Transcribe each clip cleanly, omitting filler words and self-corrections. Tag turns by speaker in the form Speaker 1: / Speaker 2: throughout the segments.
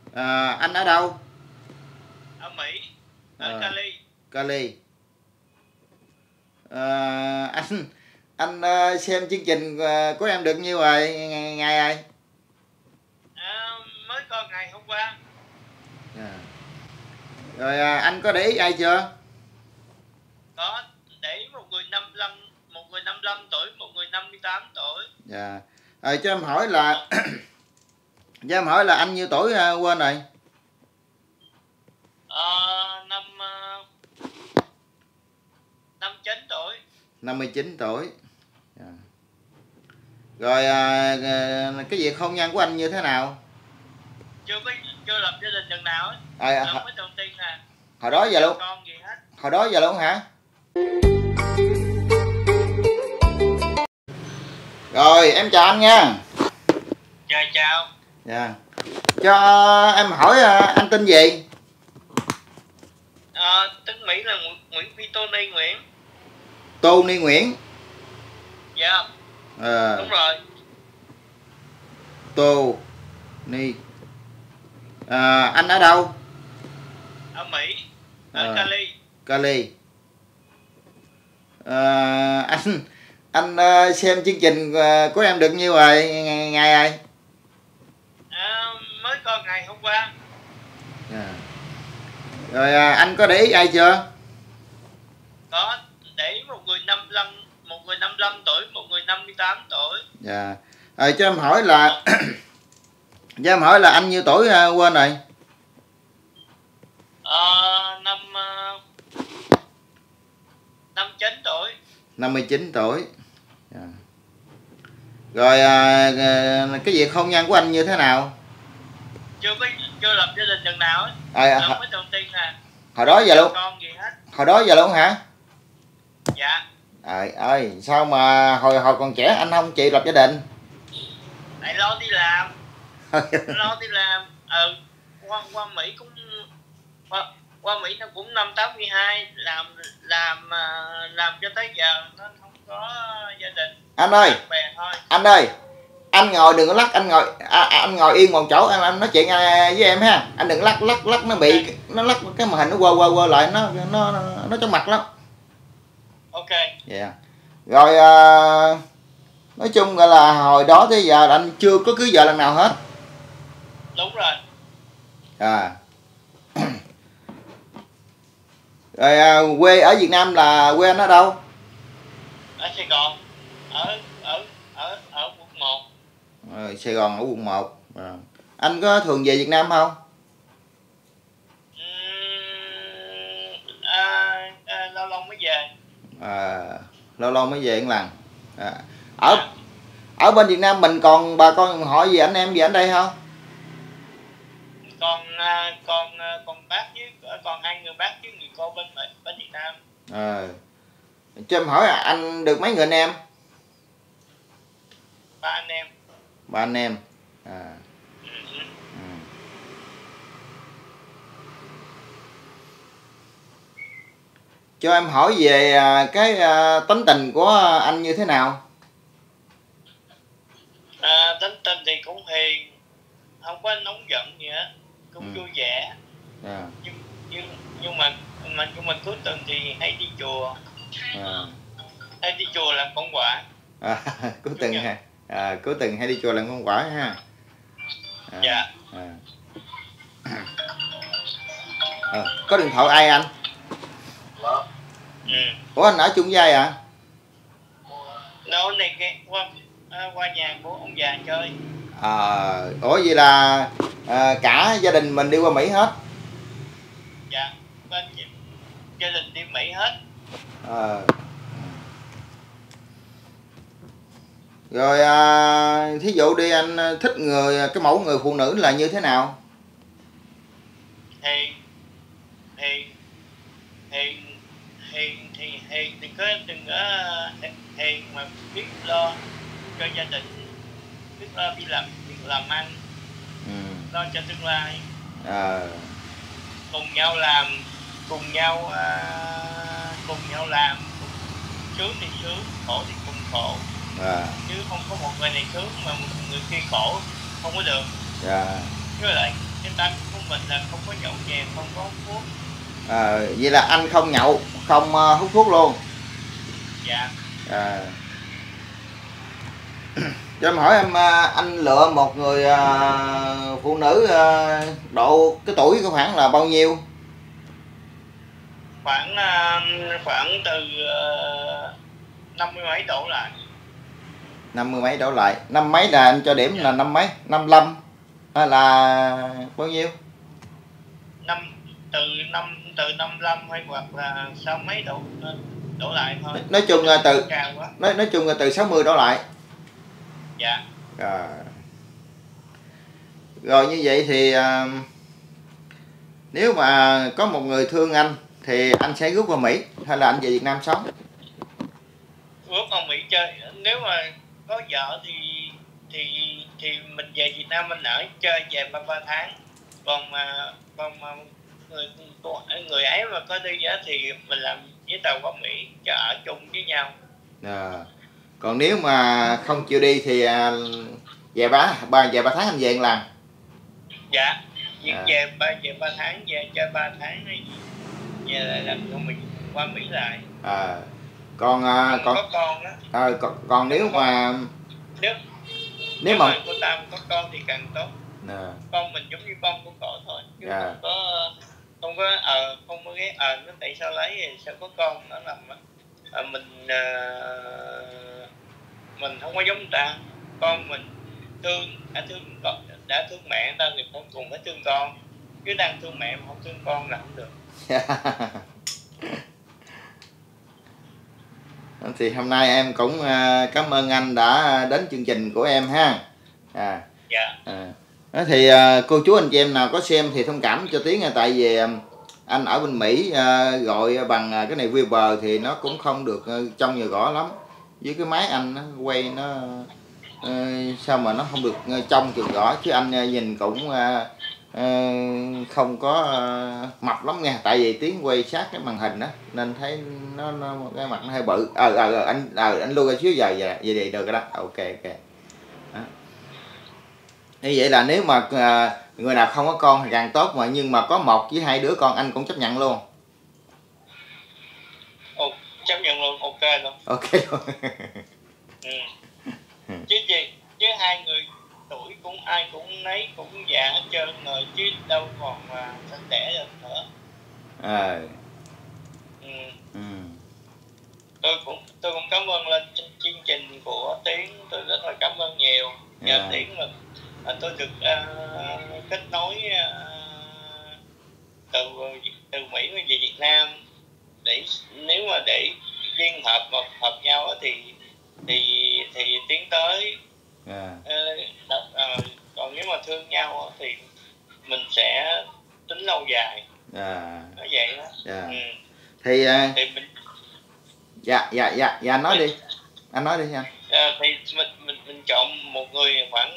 Speaker 1: Anh ở đâu?
Speaker 2: Ở Mỹ, ở
Speaker 1: À,
Speaker 2: Cali.
Speaker 1: Cali. Anh xem chương trình của em được nhiêu rồi, ngày rồi?
Speaker 2: Mới coi ngày hôm qua.
Speaker 1: À. Rồi anh có để ý ai chưa?
Speaker 2: Có để ý một người 55 tuổi, một người 58 tuổi.
Speaker 1: Dạ. Rồi cho em hỏi là cho em hỏi là anh nhiêu tuổi, quên rồi.
Speaker 2: Năm 59 tuổi.
Speaker 1: 59 tuổi. Dạ. Rồi cái việc hôn nhân của anh như thế nào?
Speaker 2: Chưa lập gia đình lần nào hết. Lần mới đầu tiên nè.
Speaker 1: Hồi đó giờ luôn.
Speaker 2: Con gì hết.
Speaker 1: Hồi đó giờ luôn hả? Rồi em chào anh nha.
Speaker 2: Chào.
Speaker 1: Dạ. Cho em hỏi anh tên gì?
Speaker 2: Tên Mỹ là Nguyễn Phi Tony Nguyễn.
Speaker 1: Tony Nguyễn.
Speaker 2: Dạ. Đúng rồi.
Speaker 1: Tony. Anh ở đâu?
Speaker 2: Ở Mỹ, ở Cali.
Speaker 1: Cali. Anh xem chương trình của em được nhiêu rồi, ngày rồi?
Speaker 2: Mới coi ngày hôm qua.
Speaker 1: Rồi anh có để ý ai chưa?
Speaker 2: Có để ý một người 55 tuổi, một người 58 tuổi.
Speaker 1: Dạ. Rồi cho em hỏi là cho em hỏi là anh nhiêu tuổi, quên rồi.
Speaker 2: Năm 59 tuổi.
Speaker 1: 59 tuổi. Dạ. Rồi cái việc hôn nhân của anh như thế nào?
Speaker 2: Chưa lập gia đình lần nào hết. Lần mới đầu tiên nè.
Speaker 1: Hồi đó giờ luôn.
Speaker 2: Con gì hết.
Speaker 1: Hồi đó giờ luôn hả?
Speaker 2: Dạ.
Speaker 1: Trời ơi, sao mà hồi còn trẻ anh không chịu lập gia đình?
Speaker 2: Tại lo đi làm. Lo đi làm. Qua Mỹ cũng qua Mỹ nó cũng năm 82, làm cho tới giờ nó không có gia đình.
Speaker 1: Anh ơi, anh ơi, anh ngồi đừng có lắc, anh ngồi yên một chỗ, em nói chuyện với em ha. Anh đừng lắc nó bị nó lắc cái màn hình nó quơ lại, nó trong mặt lắm.
Speaker 2: Ok.
Speaker 1: Dạ. Yeah. Rồi nói chung gọi là hồi đó tới giờ là anh chưa có cưới vợ lần nào hết.
Speaker 2: Đúng rồi.
Speaker 1: Rồi quê ở Việt Nam là quê anh ở đâu?
Speaker 2: Ở Sài Gòn. Ở quận 1.
Speaker 1: Sài Gòn ở quận 1. Anh có thường về Việt Nam không?
Speaker 2: Lâu lâu mới về.
Speaker 1: Lâu lâu mới về một lần. Ở bên Việt Nam mình còn bà con họ gì anh em gì anh đây không?
Speaker 2: Còn bác với còn 2 người bác với người cô bên Việt Nam.
Speaker 1: Cho em hỏi anh được mấy người anh em?
Speaker 2: 3 anh em.
Speaker 1: 3 anh em. Cho em hỏi về cái tính tình của anh như thế nào?
Speaker 2: Tính tình thì cũng hiền, không có nóng giận gì hết, cũng vui vẻ. Nhưng mà cuối tuần thì hay đi chùa. Hay đi chùa làm công quả.
Speaker 1: Cuối tuần hay đi chùa làm công quả ha.
Speaker 2: Dạ.
Speaker 1: Có điện thoại ai anh? Ủa anh ở chung với ai ạ?
Speaker 2: Đâu này qua nhà của ông già chơi.
Speaker 1: Ủa vậy là cả gia đình mình đi qua Mỹ hết?
Speaker 2: Dạ, bên gia đình đi Mỹ hết.
Speaker 1: Rồi thí dụ đi, anh thích cái mẫu người phụ nữ là như thế nào?
Speaker 2: Hiền đừng có hiền mà biết lo cho gia đình, biết lo đi làm ăn, lo cho tương lai. Cùng nhau làm, cùng nhau làm, sướng thì sướng, khổ thì cùng khổ. Chứ không có một người này sướng mà một người kia khổ, không có được. Với lại cái tắc của mình là không có nhậu nhẹt, không có hút thuốc.
Speaker 1: Vậy là anh không nhậu, không hút thuốc luôn?
Speaker 2: Dạ.
Speaker 1: Cho em hỏi em, anh lựa một người phụ nữ độ cái tuổi có khoảng là bao nhiêu?
Speaker 2: Khoảng từ 50 mấy đổ lại.
Speaker 1: 50 mấy đổ lại. Năm mấy là anh cho điểm là năm mấy? 55 hay là bao nhiêu?
Speaker 2: Từ 55 hay hoặc là 6 mấy đổ lại thôi.
Speaker 1: Nói chung là nói chung là từ 60 đổ lại.
Speaker 2: Dạ.
Speaker 1: Rồi như vậy thì nếu mà có một người thương anh thì anh sẽ rút vào Mỹ hay là anh về Việt Nam sống?
Speaker 2: Rút vào Mỹ chơi. Nếu mà có vợ thì mình về Việt Nam mình ở chơi về 3 tháng. Còn mà người ấy mà có đi á thì mình làm giấy tờ qua Mỹ cho ở chung với nhau.
Speaker 1: Còn nếu mà không chịu đi thì về 3 tháng anh về lần.
Speaker 2: Dạ. Về 3 tháng, về chơi 3 tháng về lại làm cho mình qua Mỹ lại.
Speaker 1: Còn
Speaker 2: có con á.
Speaker 1: Còn nếu mà
Speaker 2: cô Tam có con thì càng tốt. Con mình giống như con của cổ thôi, chứ không có ghét nó tại sao lấy thì sao có con, nó làm mình không có giống người ta. Con mình đã thương mẹ ta thì con cùng phải thương con, chứ đang thương mẹ mà không thương con là không được.
Speaker 1: Thì hôm nay em cũng cảm ơn anh đã đến chương trình của em ha.
Speaker 2: Dạ.
Speaker 1: Đó thì cô chú anh chị em nào có xem thì thông cảm cho Tiến, tại vì anh ở bên Mỹ gọi bằng cái này Viber thì nó cũng không được trong và rõ lắm, với cái máy anh nó quay nó sao mà nó không được trong trường rõ, chứ anh nhìn cũng không có mập lắm nha, tại vì Tiến quay sát cái màn hình đó nên thấy nó cái mặt nó hơi bự. Anh lui ra xíu giờ vậy được rồi đó. Ok. Đó. Như vậy là nếu mà người nào không có con thì càng tốt, mà nhưng mà có 1 với 2 đứa con anh cũng chấp nhận luôn.
Speaker 2: Chấp nhận luôn, ok luôn.
Speaker 1: Ok luôn.
Speaker 2: Chứ 2 người tuổi cũng ai cũng nấy cũng già hết trơn rồi, chứ đâu còn sinh đẻ được nữa. Tôi cũng cảm ơn lên chương trình của Tiến, tôi rất là cảm ơn nhiều. Nhờ Tiến mà tôi được kết nối từ Mỹ về Việt Nam, để nếu mà để duyên hợp nhau thì tiến tới. Còn nếu mà thương nhau thì mình sẽ tính lâu dài. Nói vậy đó.
Speaker 1: Thì
Speaker 2: mình
Speaker 1: anh nói đi. Anh nói đi nha.
Speaker 2: Thì mình chọn một người khoảng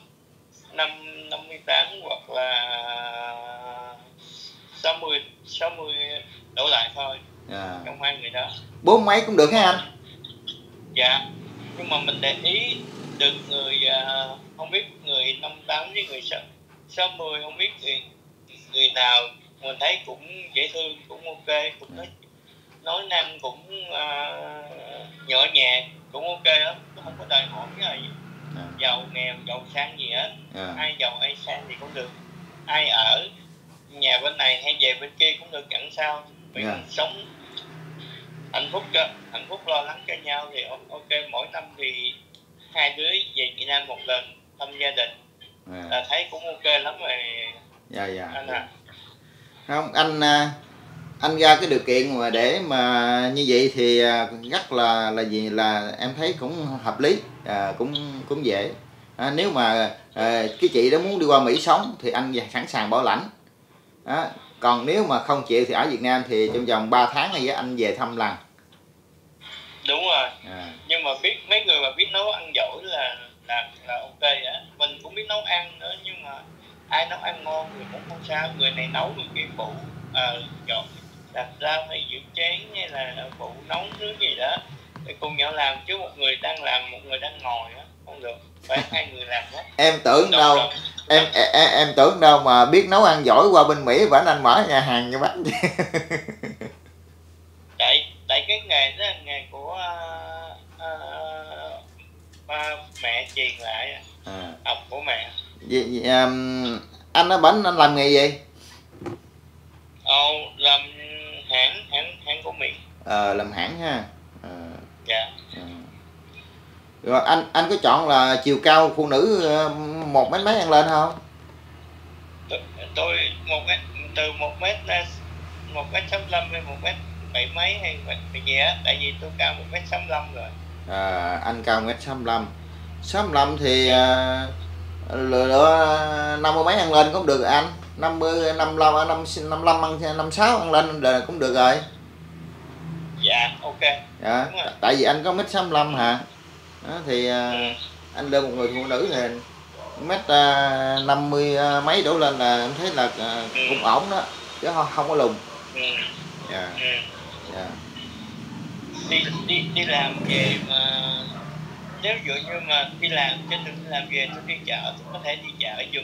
Speaker 2: 58 hoặc là 60 đổ lại thôi. Trong 2 người đó.
Speaker 1: 40 mấy cũng được hả anh?
Speaker 2: Dạ. Nhưng mà mình để ý được người không biết người 58 với người 60, không biết người nào mình thấy cũng dễ thương, cũng ok, cũng nói năng cũng nhỏ nhẹ, cũng ok lắm, không có đòi hỏi cái gì giàu nghèo giàu sang gì hết. Ai giàu ai sang thì cũng được, ai ở nhà bên này hay về bên kia cũng được, chẳng sao. Mình sống hạnh phúc lo lắng cho nhau thì ok. Mỗi năm thì 2 đứa về Việt Nam 1 lần thăm gia đình là thấy cũng ok lắm rồi. Anh
Speaker 1: không, anh ra cái điều kiện mà để mà như vậy thì rất là em thấy cũng hợp lý, cũng dễ. Nếu mà cái chị đó muốn đi qua Mỹ sống thì anh sẵn sàng bảo lãnh. Còn nếu mà không chịu thì ở Việt Nam thì trong vòng 3 tháng này anh về thăm lần.
Speaker 2: Đúng rồi. Nhưng mà biết mấy người mà biết nấu ăn giỏi là ok á. Mình cũng biết nấu ăn nữa, nhưng mà ai nấu ăn ngon thì cũng không sao. Người này nấu, người kia phụ chọn đặt rau hay giữ chén hay là phụ nấu nước gì đó thì cùng nhau làm, chứ một người đang làm một người đang ngồi á không được, phải 2 người làm hết.
Speaker 1: em tưởng đâu mà biết nấu ăn giỏi qua bên Mỹ và anh mở nhà hàng cho bác.
Speaker 2: Tại cái nghề đó là nghề của mẹ truyền lại, học của mẹ.
Speaker 1: Anh ở bển anh làm nghề gì?
Speaker 2: Làm hãng của Mỹ.
Speaker 1: Làm hãng ha.
Speaker 2: Dạ.
Speaker 1: Rồi anh có chọn là chiều cao phụ nữ 1 mét mấy ăn lên không?
Speaker 2: Tôi từ 1m65 hay 1m7 mấy hay gì á, tại vì tôi cao 1m65 rồi.
Speaker 1: Anh cao 1m65. 65 thì lựa 50 mấy ăn lên cũng được anh. 50, 55, 55 ăn 56 ăn lên là cũng được rồi.
Speaker 2: Dạ, ok.
Speaker 1: Dạ, tại vì anh có 1m65 hả? Đó, thì anh lên một người phụ nữ thì 1m50 mấy đổ lên là em thấy là cũng ổn đó, chứ không có lùn. Dạ. Dạ.
Speaker 2: Đi làm về mà nếu dụ như mà đi làm trên đường đi làm về tôi đi chợ, tôi có thể đi chợ giùm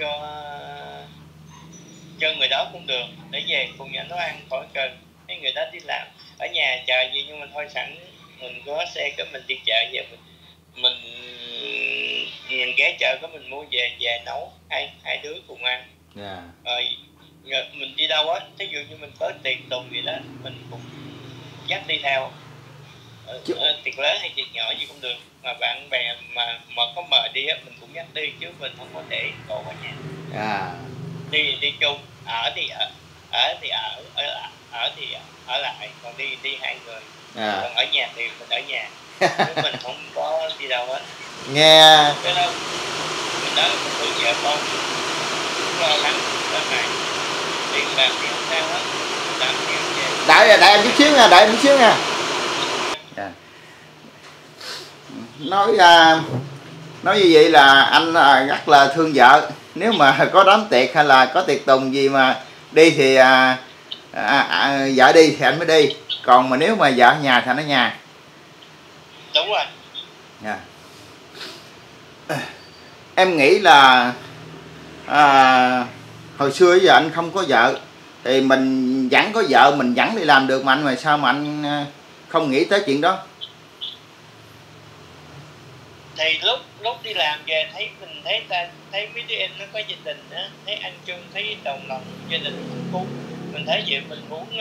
Speaker 2: cho người đó cũng được, để về cùng nhau nấu ăn, khỏi cần mấy người đó đi làm ở nhà chờ gì, nhưng mình thôi sẵn mình có xe cái mình đi chợ về mình ghé chợ có mình mua về nấu hai đứa cùng ăn. Rồi mình đi đâu á, ví dụ như mình có tiền tùng gì đó mình cũng dắt đi theo, tiệc lớn hay tiệc nhỏ gì cũng được, mà bạn bè mà có mời đi á mình cũng dắt đi, chứ mình không có để cổ ở nhà. Đi chung, ở thì ở lại, còn đi hai người. Còn ở nhà thì mình ở nhà, chứ mình không có đi đâu hết.
Speaker 1: Nghe
Speaker 2: cái đó mình nói mình thương vợ con, cũng lo lắng sau này tiền bạc thì không sao hết, làm chuyện về.
Speaker 1: Đợi em chút xíu nha, đợi em chút xíu nha. Nói như vậy là anh rất là thương vợ. Nếu mà có đám tiệc hay là có tiệc tùng gì mà đi thì vợ đi thì anh mới đi, còn mà nếu mà vợ ở nhà thì anh ở nhà.
Speaker 2: Đúng rồi.
Speaker 1: Em nghĩ là hồi xưa giờ anh không có vợ thì mình vẫn có vợ, mình vẫn đi làm được mà anh, mà sao mà anh không nghĩ tới chuyện đó?
Speaker 2: Thì lúc đi làm về mình thấy mấy đứa em nó có gia đình á, thấy anh chung, thấy đồng lòng gia đình hạnh phúc, mình thấy vậy mình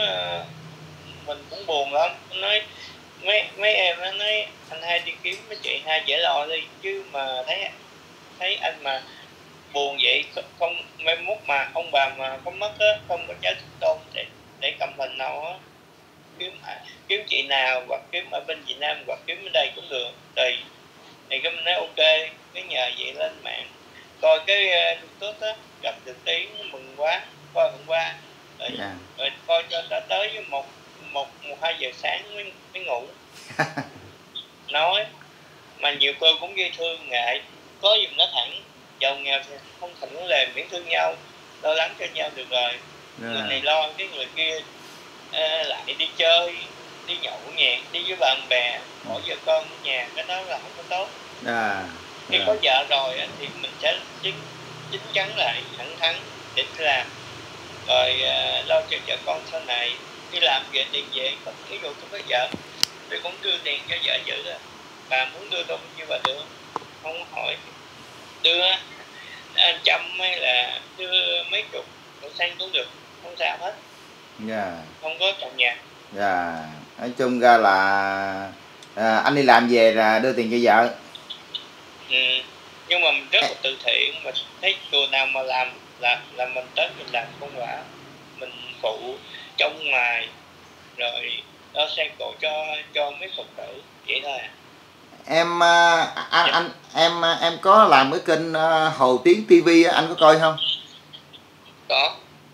Speaker 2: cũng buồn lắm. Nói mấy em nó nói anh hai đi kiếm mấy chị hai dễ lo đi, chứ mà thấy anh mà buồn vậy, không mai mốt mà ông bà mà có mất á, không có cháu tôn để cầm hình nào á, kiếm chị nào hoặc kiếm ở bên Việt Nam hoặc kiếm ở đây cũng được. Thì cái mình nói ok, cái nhờ vậy lên mạng coi cái YouTube á, gặp được Tiến mừng quá, coi hôm qua rồi coi cho đã tới với một 2 giờ sáng mới ngủ. Nói mà nhiều cô cũng dễ thương ngại, có gì nó thẳng, giàu nghèo thì không thành vấn đề, miễn thương nhau, lo lắng cho nhau được rồi. Người này lo cái người kia lại đi chơi, đi nhậu nhẹt, đi với bạn bè, bỏ vợ con ở nhà, cái đó là không có tốt. Khi có vợ rồi thì mình sẽ chín chắn lại, thẳng thắn để làm, rồi lo cho vợ con sau này. Đi làm về tiền về, ví dụ tôi có vợ tôi cũng đưa tiền cho vợ giữ rồi, bà muốn đưa tôi như bà đưa, không hỏi đưa 100 hay là đưa mấy chục đổ xăng cũng được, không sao hết. Không có chồng nhà.
Speaker 1: Nói chung ra là anh đi làm về là đưa tiền cho vợ.
Speaker 2: Nhưng mà mình rất là từ thiện, mình thấy chùa nào mà làm là mình tới mình làm công quả, mình phụ trong ngoài, rồi nó xe cổ cho mấy Phật tử vậy thôi.
Speaker 1: Em có làm cái kênh Hồ Tiến TV anh có coi không?
Speaker 2: Có.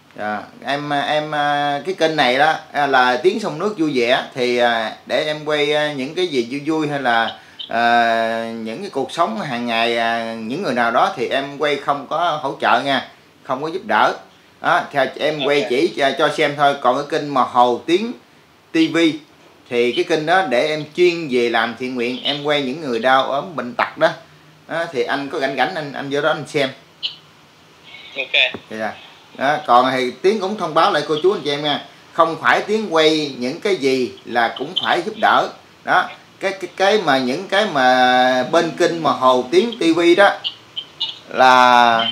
Speaker 1: Cái kênh này đó là Tiếng Sông Nước Vui Vẻ, thì để em quay những cái gì vui vui hay là những cái cuộc sống hàng ngày những người nào đó thì em quay không có hỗ trợ nha, không có giúp đỡ đó, theo em quay chỉ cho xem thôi. Còn cái kênh mà Hồ Tiến TV thì cái kênh đó để em chuyên về làm thiện nguyện, em quay những người đau ốm bệnh tật đó, thì anh có rảnh anh vô đó anh xem.
Speaker 2: Ok.
Speaker 1: Dạ. Đó, còn thì Tiến cũng thông báo lại cô chú anh chị em nha, không phải Tiến quay những cái gì là cũng phải giúp đỡ. Đó, cái mà những cái mà bên kênh mà Hồ Tiến TV đó là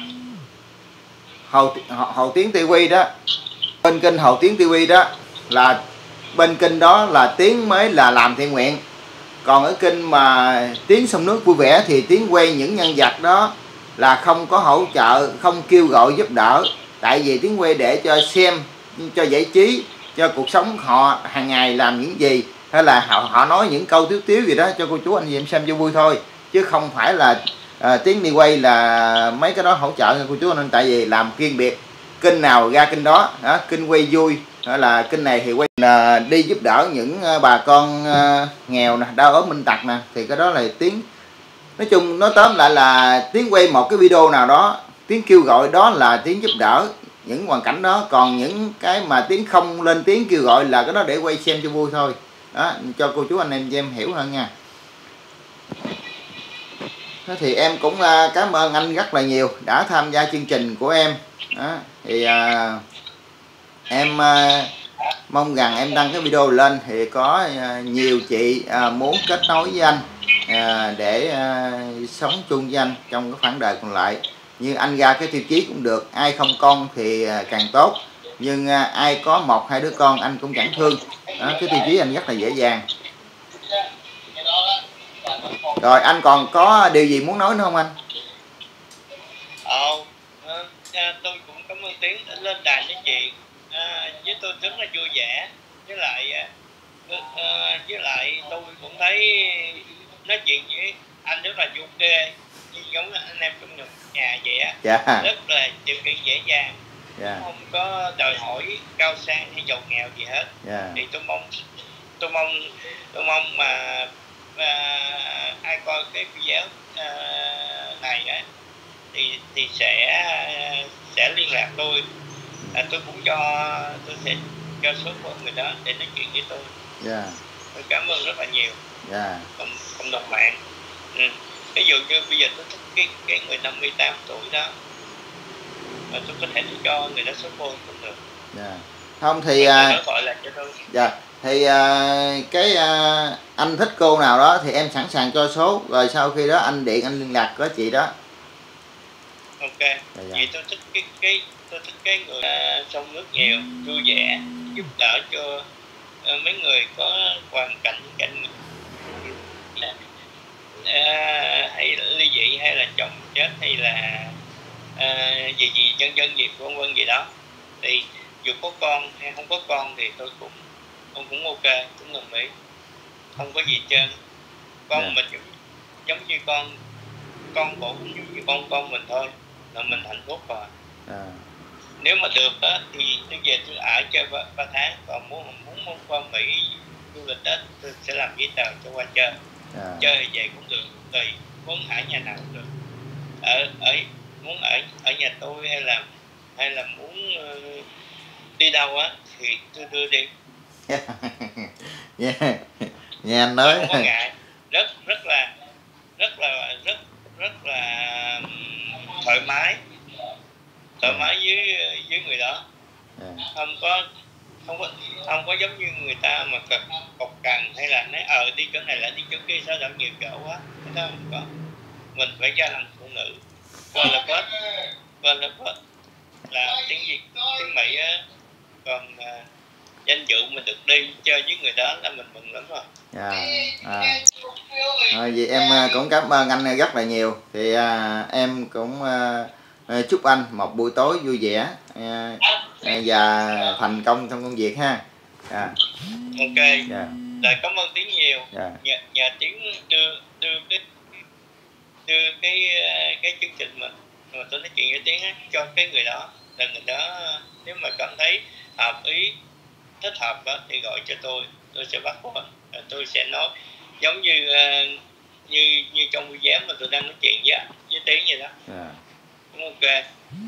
Speaker 1: Hồ Tiến TV đó, bên kênh Hồ Tiến TV đó là bên kênh đó là Tiến mới là làm thiện nguyện. Còn ở kênh mà Tiến Sông Nước Vui Vẻ thì Tiến quay những nhân vật đó là không có hỗ trợ, không kêu gọi giúp đỡ. Tại vì Tiến quay để cho xem, cho giải trí, cho cuộc sống họ hàng ngày làm những gì, hay là họ nói những câu tiếu tiếu gì đó cho cô chú anh chị em xem cho vui thôi, chứ không phải là Tiến đi quay là mấy cái đó hỗ trợ cho cô chú anh. Tại vì làm riêng biệt, kênh nào ra kênh đó, kênh quay vui hay là kênh này thì quay đi giúp đỡ những bà con nghèo nè, đau ốm bệnh tật nè, thì cái đó là Tiến, nói chung nói tóm lại là Tiến quay một cái video nào đó, Tiến kêu gọi đó là Tiến giúp đỡ những hoàn cảnh đó. Còn những cái mà Tiến không lên tiếng kêu gọi là cái đó để quay xem cho vui thôi đó, cho cô chú anh em hiểu hơn nha. Thế thì em cũng cảm ơn anh rất là nhiều đã tham gia chương trình của em đó. Thì em mong rằng em đăng cái video lên thì có nhiều chị muốn kết nối với anh để sống chung với anh trong cái khoảng đời còn lại. Như anh ra cái tiêu chí cũng được, ai không con thì càng tốt, nhưng ai có 1-2 đứa con anh cũng chẳng thương đó, cái tiêu chí anh rất là dễ dàng. Rồi anh còn có điều gì muốn nói nữa không anh?
Speaker 2: Tôi cũng cảm ơn Tiến đã lên đài nói chuyện với tôi, rất là vui vẻ. Với lại tôi cũng thấy nói chuyện với anh rất là vui ghê, giống anh em trong nhà vậy á.
Speaker 1: Dạ.
Speaker 2: Rất là điều kiện dễ dàng.
Speaker 1: Dạ.
Speaker 2: Không có đòi hỏi cao sang hay giàu nghèo gì hết.
Speaker 1: Dạ.
Speaker 2: Thì tôi mong mà ai coi cái video này á thì sẽ liên lạc tôi. Tôi sẽ cho số của người đó để nói chuyện với tôi.
Speaker 1: Yeah.
Speaker 2: Tôi cảm ơn rất là nhiều.
Speaker 1: Yeah.
Speaker 2: Cộng đồng mạng. Ví dụ như bây giờ tôi thích cái người 58 tuổi đó, mà tôi có thể cho người đó số phone cũng được.
Speaker 1: Yeah. Không thì
Speaker 2: gọi là cho tôi.
Speaker 1: Dạ. Thì cái anh thích cô nào đó thì em sẵn sàng cho số, rồi sau khi đó anh điện anh liên lạc với chị đó.
Speaker 2: Ok. Vậy tôi thích cái người sông nước nhiều, vui vẻ, giúp đỡ cho mấy người có hoàn cảnh hay ly dị, hay là chồng chết, hay là gì dân gì vân vân gì đó. Thì dù có con hay không có con thì tôi cũng ok, cũng đồng ý, không có gì hết trơn. Con mình giống như con cổ cũng giống như con mình thôi, là mình hạnh phúc rồi. Nếu mà được á thì tôi về tôi ở chơi 3 tháng, còn muốn qua Mỹ du lịch đó tôi sẽ làm giấy tờ cho qua chơi. Chơi thì về cũng được, tùy muốn ở nhà nào cũng được, muốn ở nhà tôi hay là muốn đi đâu á thì tôi đưa đi.
Speaker 1: Nghe anh nói
Speaker 2: không có ngại, rất là thoải mái với người đó. Không có giống như người ta mà cọc cằn hay là nói đi chỗ này là đi chỗ kia sao đỡ nhiều chỗ quá. Cái đó không có. Mình phải ra làm phụ nữ, là tiếng Việt, tiếng Mỹ á. Còn danh dự mình được đi chơi với người đó là mình mừng lắm rồi.
Speaker 1: Vậy em cũng cảm ơn anh rất là nhiều. Thì em cũng chúc anh một buổi tối vui vẻ và thành công trong công việc ha.
Speaker 2: Ok. Rồi cảm ơn Tiến nhiều. Nhờ Tiến đưa cái chương trình mà tôi nói chuyện với Tiến á cho cái người đó, là người đó nếu mà cảm thấy hợp ý, thích hợp đó thì gọi cho tôi sẽ bắt qua, tôi sẽ nói giống như trong video mà tôi đang nói chuyện với Tiến vậy đó. Cũng ok.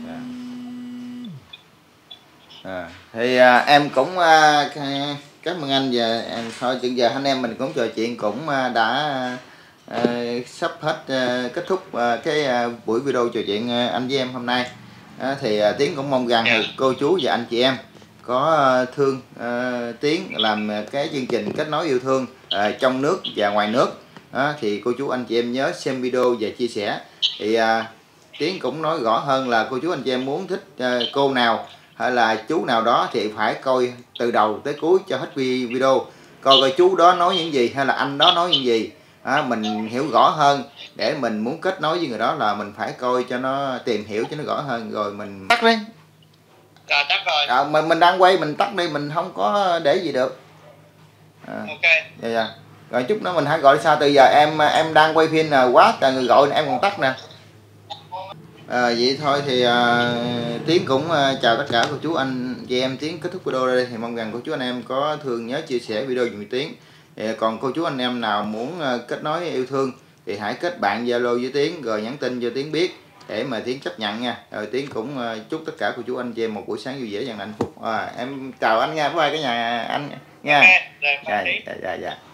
Speaker 1: Thì em cũng cảm ơn anh. Và thôi chừng giờ anh em mình cũng trò chuyện cũng đã sắp hết kết thúc cái buổi video trò chuyện anh với em hôm nay. Thì Tiến cũng mong rằng thì cô chú và anh chị em có thương Tiến làm cái chương trình kết nối yêu thương trong nước và ngoài nước. Thì cô chú anh chị em nhớ xem video và chia sẻ. Thì Tiến cũng nói rõ hơn là cô chú anh chị em muốn thích cô nào hay là chú nào đó thì phải coi từ đầu tới cuối cho hết video, coi chú đó nói những gì hay là anh đó nói những gì. Mình hiểu rõ hơn, để mình muốn kết nối với người đó là mình phải coi cho nó, tìm hiểu cho nó rõ hơn, rồi mình tắt đi.
Speaker 2: Rồi tắt rồi.
Speaker 1: Mình đang quay mình tắt đi, mình không có để gì được.
Speaker 2: Ok.
Speaker 1: Dạ. Rồi chút nữa mình hãy gọi sao, từ giờ em đang quay phim nè, quá trời người gọi em còn tắt nè. Vậy thôi thì Tiến cũng chào tất cả cô chú anh chị em. Tiến kết thúc video đây, thì mong rằng cô chú anh em có thương nhớ chia sẻ video dùm Tiến. Còn cô chú anh em nào muốn kết nối yêu thương thì hãy kết bạn Zalo với Tiến, rồi nhắn tin cho Tiến biết để mà Tiến chấp nhận nha. Rồi Tiến cũng chúc tất cả cô chú anh chị em một buổi sáng vui vẻ và hạnh phúc. Em chào anh nha, bye bye cả nhà anh nha.
Speaker 2: Okay,
Speaker 1: Dạ.